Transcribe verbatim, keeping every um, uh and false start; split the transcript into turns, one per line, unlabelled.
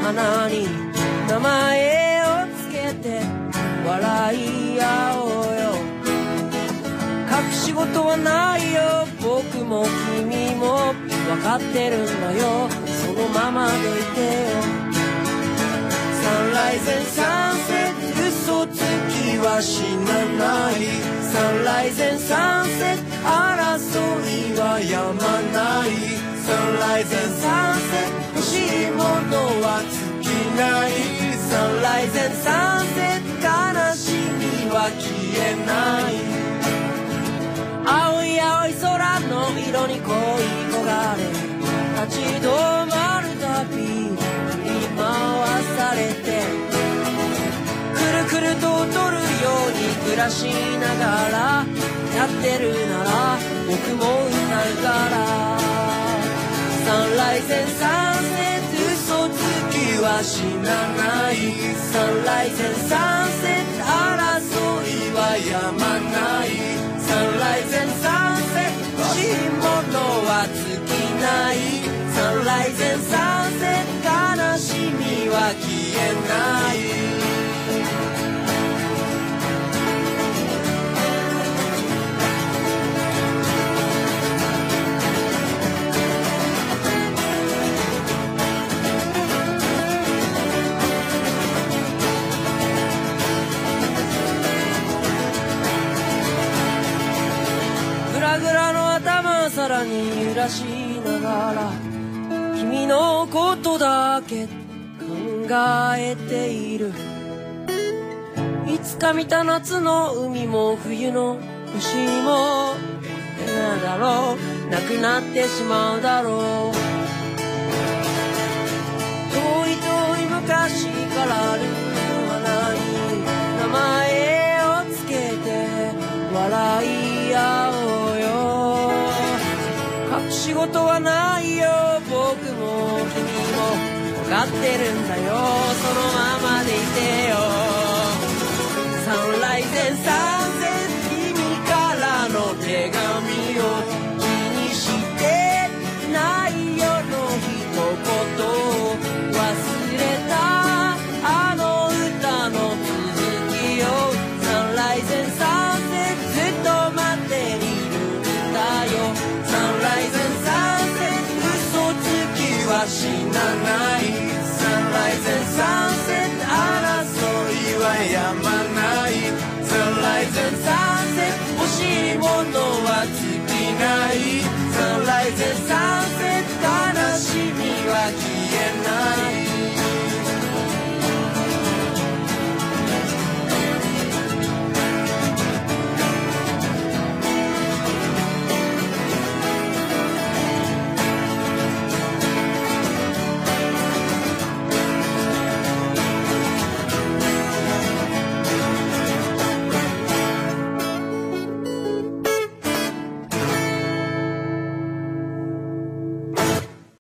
花に名前をつけて笑い合おうよ。隠し事はないよ、僕も君も分かってるんだよ。そのままでいてよ。サンライズサンセット、嘘つきは死なない。サンライズサンセット、争いはやまない。サンライズサンセット、欲しいものは尽きない。サンライズサンセット、悲しみは消えない。青い青い空の色に恋焦がれ、立ち止まるたび振り回されて、くるくると踊るように暮らしながらやってるなら僕も歌うから。サンライズサンセット、嘘つきは死なない。サンライズサンセット、争いはやまない。サンライズサンセット、欲しいものは尽きない。サンライズサンセット、悲しみは消えない。グラグラの頭さらに揺らしながら君のことだけ考えている。いつか見た夏の海も冬の星もなんだろう、なくなってしまうだろう。遠い遠い昔からある花に名前をつけて笑い合おうよ。隠し事はないよ、僕も君も分かってるんだよ。そのままでいてよ。サンライズサン